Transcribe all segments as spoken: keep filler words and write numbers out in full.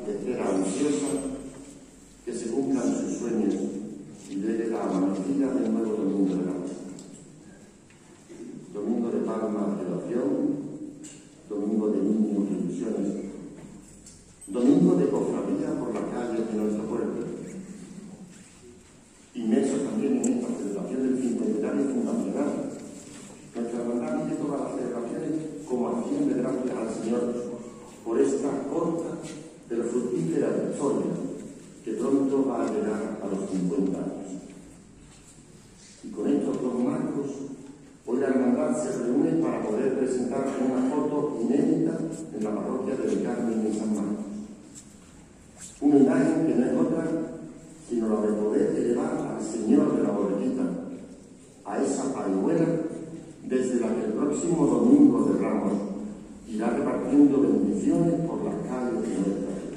de espera ansiosa que se cumplan sus sueños y llegue la amanecida del nuevo domingo de la vida. Domingo de palma de oración, domingo de niños y ilusiones, domingo de cofradía por la calle de nuestro pueblo. Inmersos también en esta celebración del cincuentenario fundacional, nuestra hermandad vive todas las celebraciones como acción de gracias al Señor por esta corta pero fructífera historia que pronto va a llegar a los cincuenta años. Y con estos dos marcos, hoy la hermandad se reúne para poder presentar una foto inédita en la parroquia del Carmen de San Marcos. Una imagen que no es otra sino la de poder elevar al Señor de la Borriquita, a esa parihuela desde la que el próximo domingo de Ramos irá repartiendo bendiciones por las calles de nuestra vida.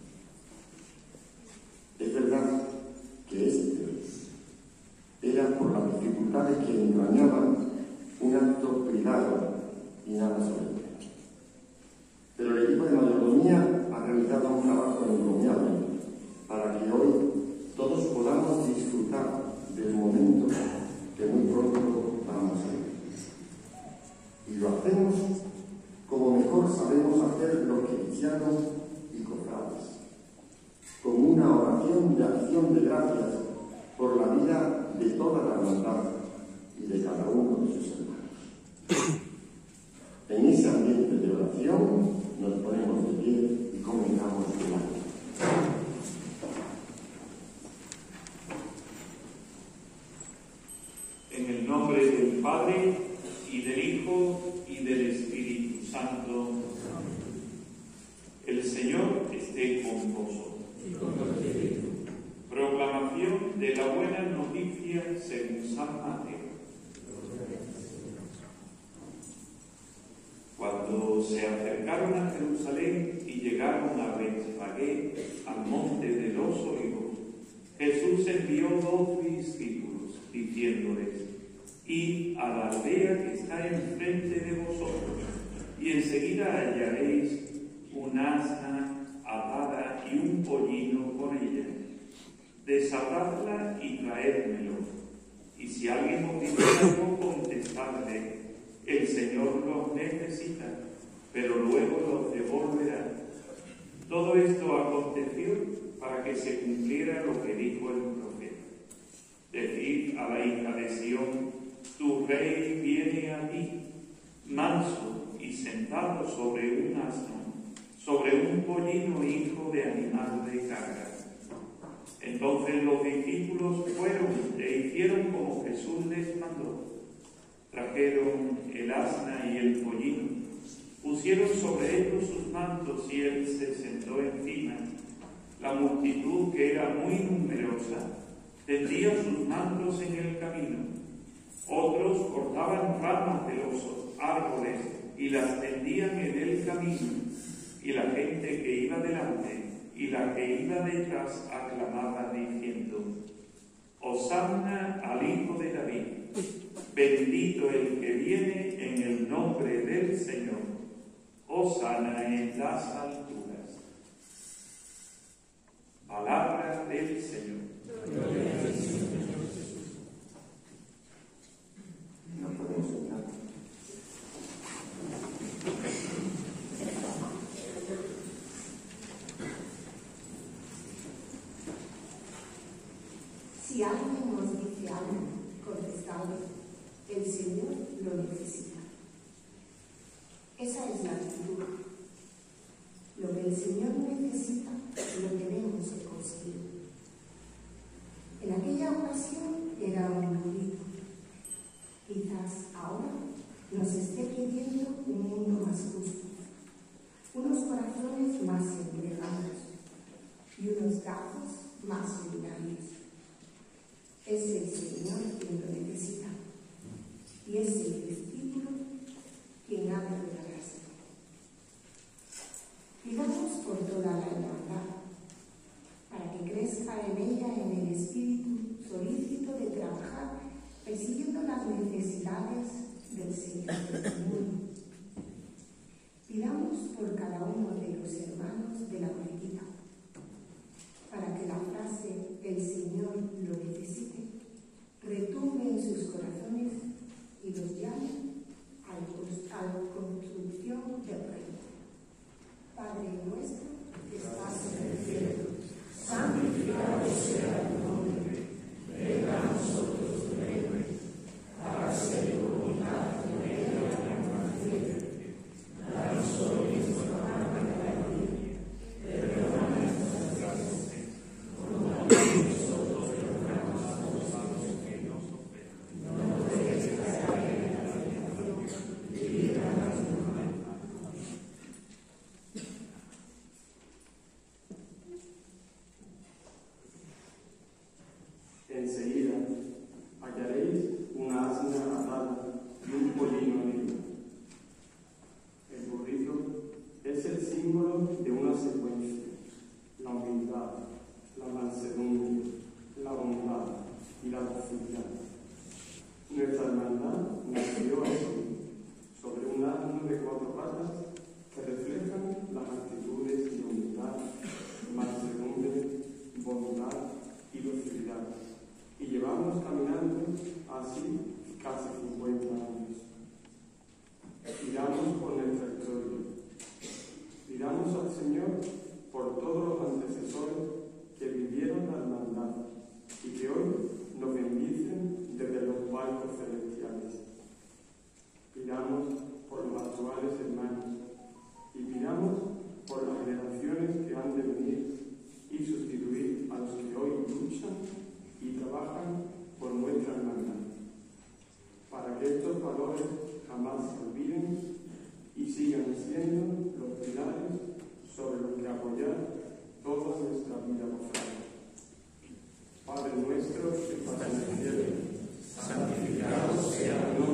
Es verdad que este era por las dificultades que entrañaban un acto privado y nada solemne. Pero el equipo de mayordomía ha realizado un trabajo encomiable para que hoy todos podamos disfrutar del momento que muy pronto vamos a vivir. Y lo hacemos como mejor sabemos hacer los cristianos y cofrades, con una oración de acción de gracias por la vida de toda la hermandad y de cada uno de sus hermanos. En ese ambiente de oración nos ponemos de pie y comenzamos el acto. En el nombre del Padre, y del Hijo, y del Espíritu Santo. El Señor esté con vosotros. Proclamación de la buena noticia según San Mateo. Cuando se acercaron a Jerusalén y llegaron a Betfagé, al monte de los Olivos, Jesús envió dos discípulos, diciéndoles: Id a la aldea que está enfrente de vosotros, y enseguida hallaréis un asna atada y un pollino con ella. Desatadla y traédmelo. Y si alguien os dice algo, contestadle: el Señor los necesita, pero luego los devolverá. Todo esto aconteció para que se cumpliera lo que dijo el profeta: decid a la hija de Sión, tu rey viene a ti, manso y sentado sobre un asno, sobre un pollino hijo de animal de carga. Entonces los discípulos fueron e hicieron como Jesús les mandó. Trajeron el asna y el pollino, pusieron sobre ellos sus mantos y él se sentó encima. La multitud, que era muy numerosa, tendía sus mantos en el camino. Otros cortaban ramas de los árboles y las tendían en el camino, y la gente que iba delante y la que iba detrás aclamaban diciendo: Hosanna al Hijo de David, bendito el que viene en el nombre del Señor, Hosanna en las alturas. Palabra del Señor. Gloria al Señor. Nos podemos sentar. Si alguien nos dice algo, contestadle: el Señor lo necesita. Esa es la actitud. Lo que el Señor necesita lo tenemos que conseguir. En aquella ocasión era un grito. Quizás ahora nos esté pidiendo un mundo más justo, unos corazones más entregados y unos brazos más solidarios. Es el Señor quien lo necesita y es el discípulo quien ha de regalarse. Pidamos por toda la hermandad, para que crezca en ella en el espíritu solícito de trabajar persiguiendo las necesidades del Señor del mundo. Pidamos por cada uno de los hermanos de la Borriquita, Enseguida hallaréis una asna atada y un pollino herido. El burrito es el símbolo de una secuencia: la humildad, la mansedumbre, la bondad y la docilidad. Nuestra hermandad nació así, sobre un asno de cuatro patas que reflejan las actitudes de humildad, mansedumbre, bondad y docilidad. Y llevamos caminando así casi cincuenta años. Pidamos por nuestra historia. Pidamos al Señor por todos los antecesores que vivieron la hermandad y que hoy nos bendicen desde los barcos celestiales. Pidamos por los actuales hermanos y pidamos por las generaciones que han de venir y sustituir a los que hoy luchan y trabajan por nuestra hermandad, para que estos valores jamás se olviden y sigan siendo los pilares sobre los que apoyar toda nuestra vida gozada. Padre nuestro que estás en el cielo, santificado sea tu nombre.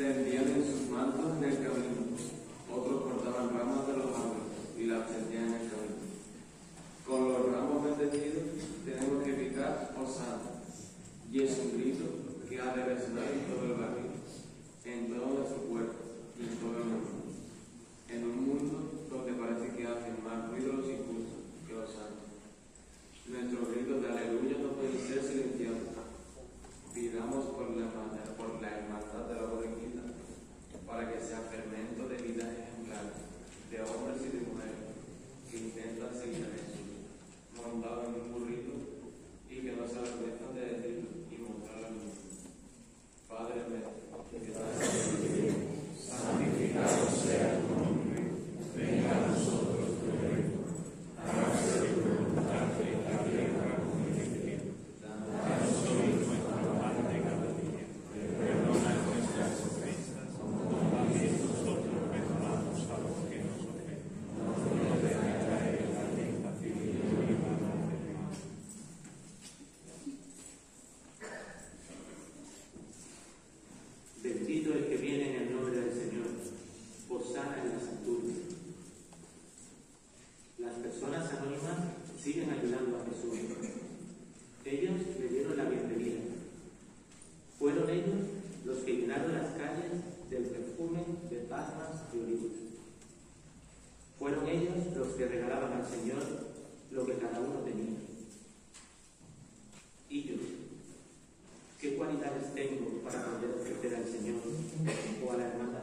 tendían en sus mantos en el camino, otros cortaban ramas de los árboles y las tendían en el camino. Con los ramos bendecidos tenemos que gritar Hosana, y es un grito que ha de resonar en todo el barrio, en todos sus puertos y en todo el mundo. En un mundo donde parece que hacen más ruido los injustos que los santos. Nuestros gritos de aleluya no pueden ser silenciados. Pidamos por la hermandad, por la hermandad de la borriquita, para que sea fermento de vida ejemplar, de hombres y de mujeres que intentan seguir a Jesús, montados en un burrito y que no se avergüenzan de decirlo y mostrarlo al mundo. Padre nuestro, que estás en el cielo, santificado sea tu nombre, venga a nosotros tu reino, hágase tu voluntad en la tierra como en el cielo. Danos hoy nuestro pan de cada día, perdona nuestras ofensas, como también nosotros perdonamos a los que nos ofenden. No nos dejes caer en la tentación y líbranos del mal. Bendito el que viene en el nombre del Señor, hosana en las alturas. Las personas anónimas siguen ayudando a Jesús. Ellos le dieron la bienvenida. Fueron ellos los que llenaron las calles del perfume de palmas y olivos. Fueron ellos los que regalaban al Señor lo que cada uno tenía. Y yo, ¿qué cualidades tengo para poder ofrecer al Señor o a la hermandad?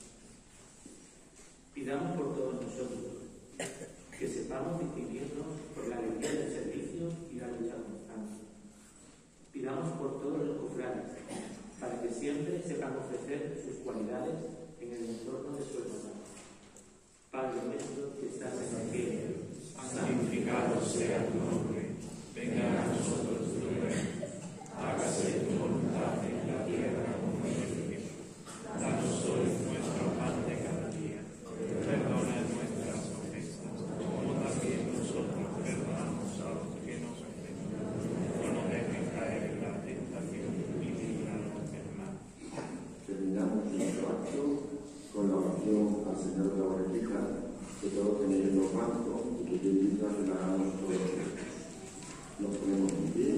Pidamos por todos nosotros que sepamos distinguirnos por la alegría del servicio y la lucha constante. Pidamos por todos los cofrades para que siempre sepan ofrecer sus cualidades en el entorno de su hermandad. Padre nuestro que estás en el cielo, santificado sea tu nombre, venga a nosotros tu reino. Hágase tu voluntad en la tierra como en el cielo. Danos hoy nuestro pan de cada día. Perdona nuestras ofensas, como también nosotros perdonamos a los que nos ofenden. No nos dejes caer en la tentación y líbranos del mal. Terminamos nuestro acto con la oración al Señor de la Borriquita, que todos tenéis los bancos y que yo invito a que la hagamos todos. Nos ponemos en pie.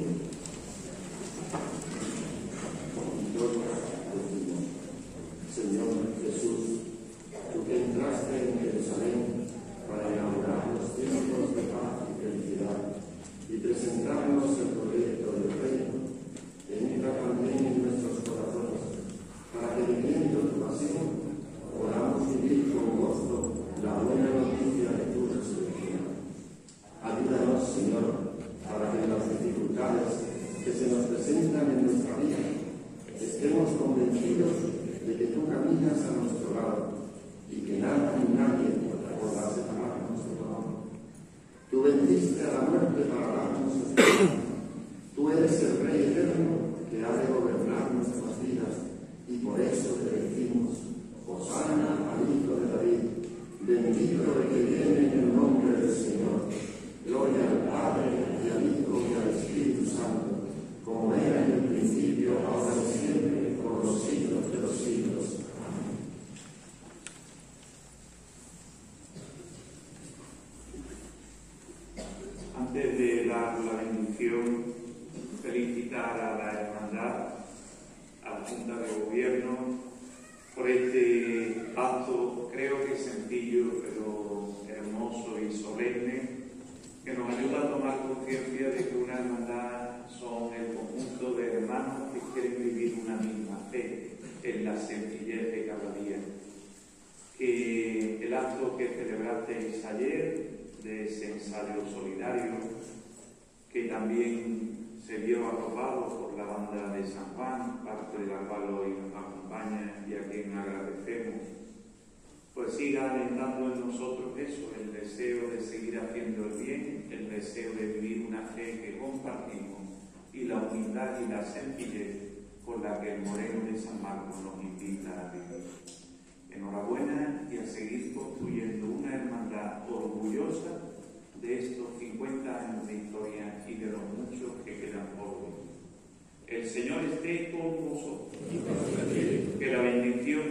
Y todos decimos: Señor Jesús, tú que entraste en Jerusalén para inaugurar los tiempos de paz y felicidad y presentarnos el proyecto del reino, entra también en nuestros corazones para que, viviendo tu pasión, podamos vivir con gozo la buena noticia de tu resurrección. Ayúdanos, Señor, para que en las dificultades que se nos presentan en nuestra vida estemos convencidos de que tú caminas a nuestro lado y que nada ni nadie podrá separarnos de tu amor. Tú venciste a la muerte para darnos esperanza. Tú eres el Rey eterno que ha de gobernar nuestras vidas y por eso te decimos: Hosana al Hijo de David, bendito el que viene en el nombre del Señor. Gloria al Padre, y al Hijo, y al Espíritu Santo, como era en el principio, ahora y siempre, por los siglos de los siglos. Amén. Antes de dar la bendición, felicitar a la hermandad, a la Junta de Gobierno, por este acto, creo que sencillo, pero hermoso y solemne, que nos ayuda a tomar conciencia de que una hermandad son el conjunto de hermanos que quieren vivir una misma fe en la sencillez de cada día. Que el acto que celebrasteis ayer, de ese ensayo solidario, que también se vio arropado por la banda de San Juan, parte de la cual hoy nos acompaña y a quien agradecemos, pues siga alentando en nosotros eso, el deseo de seguir haciendo el bien, el deseo de vivir una fe que compartimos y la humildad y la sencillez con la que el Moreno de San Marcos nos invita a vivir. Enhorabuena y a seguir construyendo una hermandad orgullosa de estos cincuenta años de historia y de los muchos que quedan por venir. El Señor esté con vosotros. Que la bendición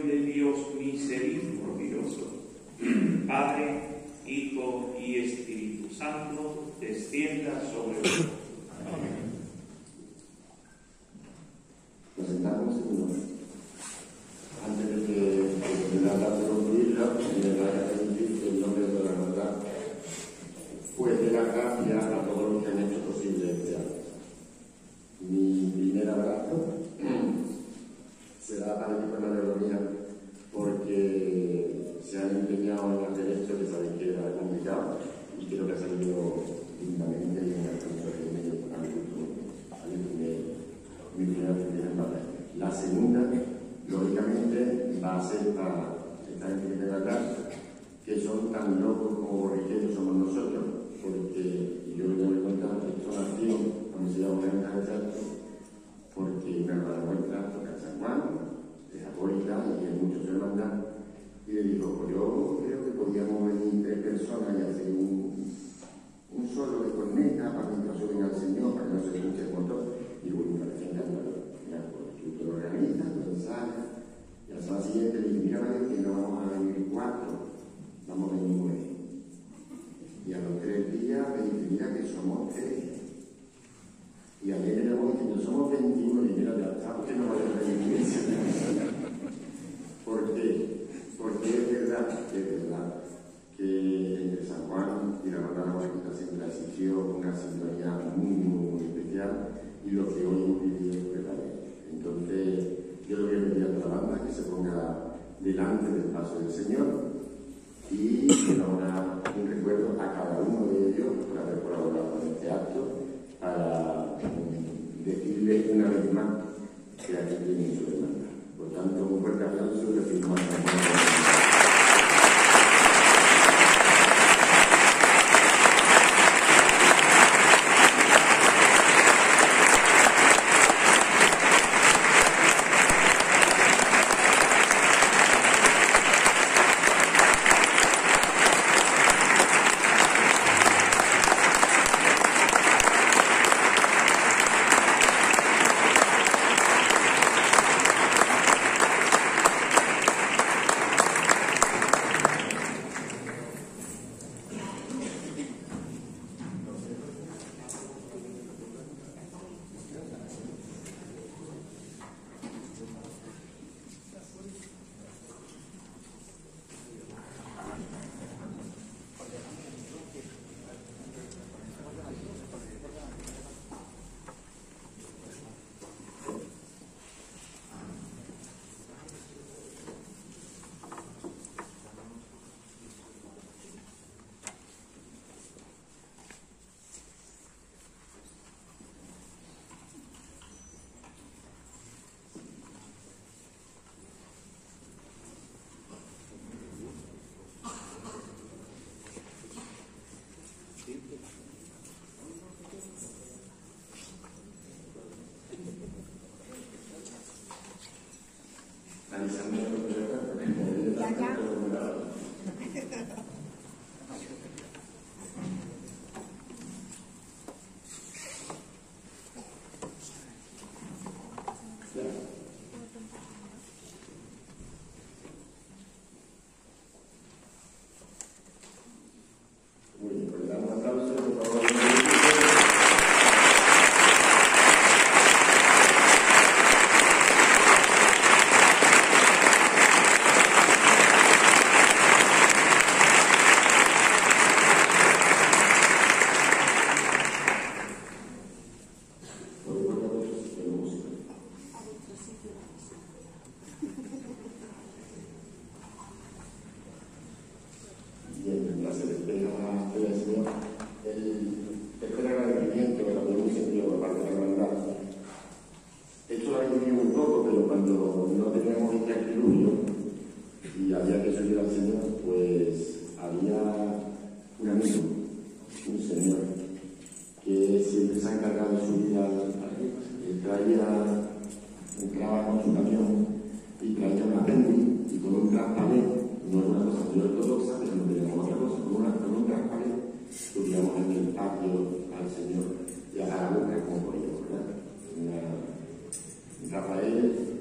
Padre, Hijo y Espíritu Santo, descienda sobre vosotros. Amén. Nos sentamos en uno. Antes de que me la de concluirla, me voy a permitir el nombre de la hermandad, pues de la gracia a todos los que han hecho posible este acto. Mi primer abrazo será para el equipo de la Alegría, porque se han empeñado en hacer esto, que saben que era complicado, y creo que ha salido dignamente y en el centro de medio para mi mi primera batalla. La segunda, lógicamente, va a ser para esta gente que me va, que son tan locos como borriqueros somos nosotros, porque yo les voy a contar que esto nació cuando se llama una ventaja de salto, porque una hermana nuestra toca San Juan, es abuelita y hay muchos hermanas, y le dijo, pues yo creo que podíamos venir tres personas y hacer un, un solo de corneta para que nos suben al Señor, para que no se escuche el motor. Y bueno, me parecía encantador. Ya, pues tú te lo organizas, lo ensayas, y al sábado siguiente le dije, mira, María, que no vamos a venir cuatro, vamos a venir nueve. Y a los tres días me dije, mira que somos tres. Y ayer éramos diciendo, somos veintiuno, y mira, ya está, porque no vaya a venir iglesia. ¿Por qué? Porque es verdad, es verdad, que entre San Juan y la Hermandad Guadalajara siempre existió una sintonía muy, muy, muy especial, y lo que hoy hemos vivido es verdadero. Entonces, yo le voy a pedir a toda la banda que se ponga delante del paso del Señor y que nos da un recuerdo a cada uno de ellos por haber colaborado en este acto, para decirle una vez más que aquí tienen su demanda. Por tanto, un fuerte aplauso y recibimos a San Juan.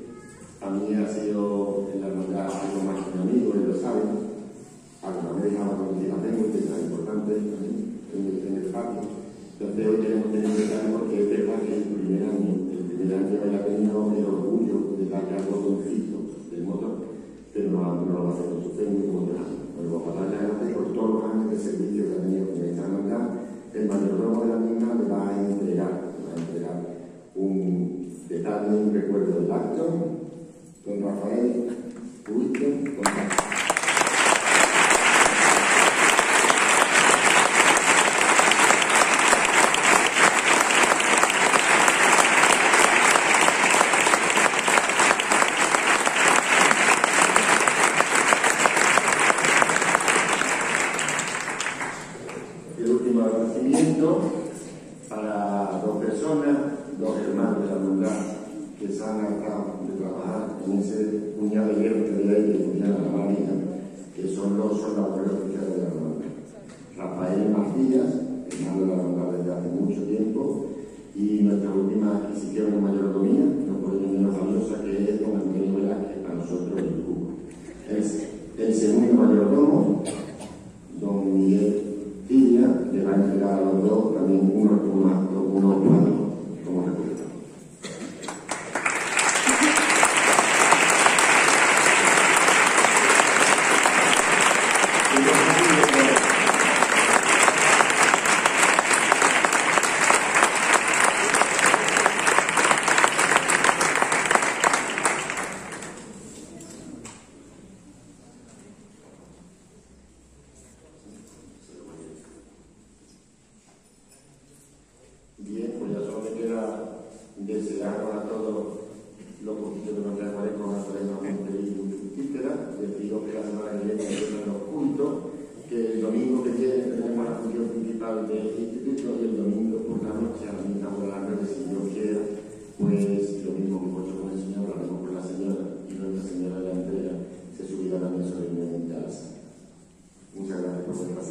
Rafael, a mí ha sido en la hermandad algo más que un amigo, él lo sabe, alguna vez ha Entonces hoy queremos tener que dar porque es verdad que el primer año, el primer año él ha tenido el orgullo de darle al botoncito del motor, pero no, no lo va a hacer con su técnico como otro año. Pero vamos a darle las gracias por todos los años de servicio que ha tenido con esta hermandad. El mayordomo de la misma le va a entregar, le va a entregar un detalle, un recuerdo del acto, con Rafael Huito, con para dos personas, dos hermanos de la hermandad que se han hartado de trabajar en ese puñado de hierro que había ahí que funciona la máquina, que son los soldados oficiales de la hermandad. Rafael Macías, hermano de la hermandad desde hace mucho tiempo, y nuestra última adquisición de mayordomía, no puede ser menos valiosa, que es don Antonio Velázquez, para nosotros en Cuba. Es el segundo mayordomo, don Miguel Tilla, le va a entregar a los dos también unos unos unos cuadros como recuerdo. Bien, pues ya solo me queda desear a todos los poquitos que nos traeré con la Monte y Fructífera. Les digo que la semana que viene empiezan los cultos, que el domingo que viene tenemos la función principal del instituto y el domingo por la noche a la misma hora de la tarde, si Dios quiera, pues lo mismo que hemos hecho con el Señor, lo haremos con la Señora y nuestra Señora de la entrega se subirá también solemnemente a la sala. Muchas gracias por vuestra